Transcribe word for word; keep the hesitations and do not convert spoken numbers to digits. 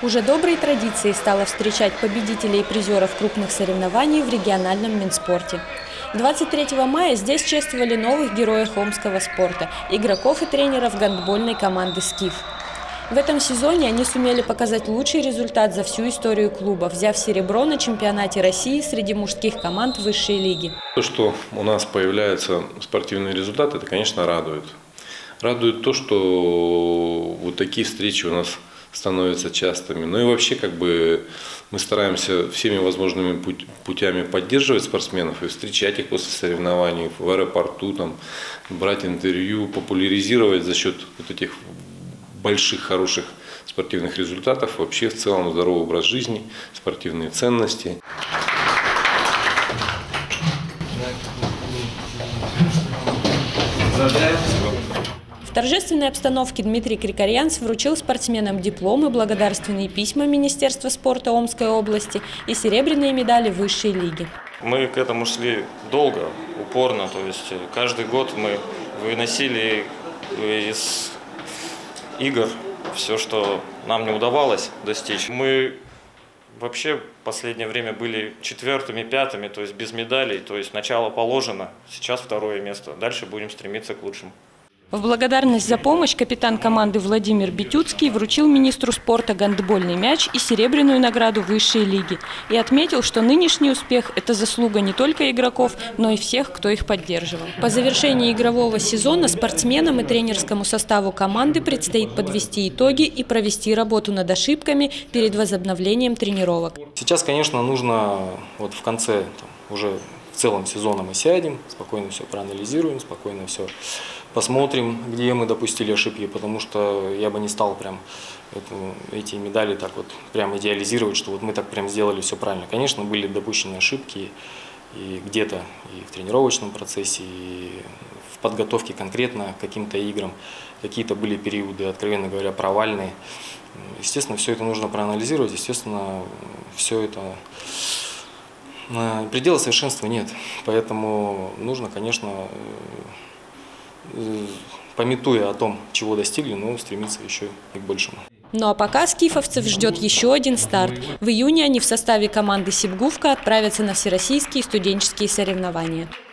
Уже доброй традицией стало встречать победителей и призеров крупных соревнований в региональном Минспорте. двадцать третьего мая здесь чествовали новых героев омского спорта – игроков и тренеров гандбольной команды «Скиф». В этом сезоне они сумели показать лучший результат за всю историю клуба, взяв серебро на чемпионате России среди мужских команд высшей лиги. То, что у нас появляются спортивные результаты, это, конечно, радует. Радует то, что вот такие встречи у нас становятся частыми. Ну и вообще, как бы, мы стараемся всеми возможными путями поддерживать спортсменов и встречать их после соревнований в аэропорту, там, брать интервью, популяризировать за счет вот этих больших, хороших спортивных результатов, вообще в целом здоровый образ жизни, спортивные ценности. В торжественной обстановке Дмитрий Крикорянц вручил спортсменам дипломы, благодарственные письма Министерства спорта Омской области и серебряные медали высшей лиги. Мы к этому шли долго, упорно, то есть каждый год мы выносили из игр все, что нам не удавалось достичь. Мы вообще в последнее время были четвертыми, пятыми, то есть без медалей, то есть начало положено, сейчас второе место, дальше будем стремиться к лучшему. В благодарность за помощь капитан команды Владимир Битюцкий вручил министру спорта гандбольный мяч и серебряную награду высшей лиги и отметил, что нынешний успех – это заслуга не только игроков, но и всех, кто их поддерживал. По завершении игрового сезона спортсменам и тренерскому составу команды предстоит подвести итоги и провести работу над ошибками перед возобновлением тренировок. Сейчас, конечно, нужно вот в конце там, уже в целом сезона мы сядем, спокойно все проанализируем, спокойно все посмотрим, где мы допустили ошибки, потому что я бы не стал прям эту, эти медали так вот прям идеализировать, что вот мы так прям сделали все правильно. Конечно, были допущены ошибки и где-то и в тренировочном процессе, и в подготовке конкретно к каким-то играм. Какие-то были периоды, откровенно говоря, провальные. Естественно, все это нужно проанализировать, естественно, все это... Предела совершенства нет, поэтому нужно, конечно, памятуя о том, чего достигли, но стремиться еще и к большему. Ну а пока скифовцев ждет еще один старт. В июне они в составе команды «Сибгувка» отправятся на всероссийские студенческие соревнования.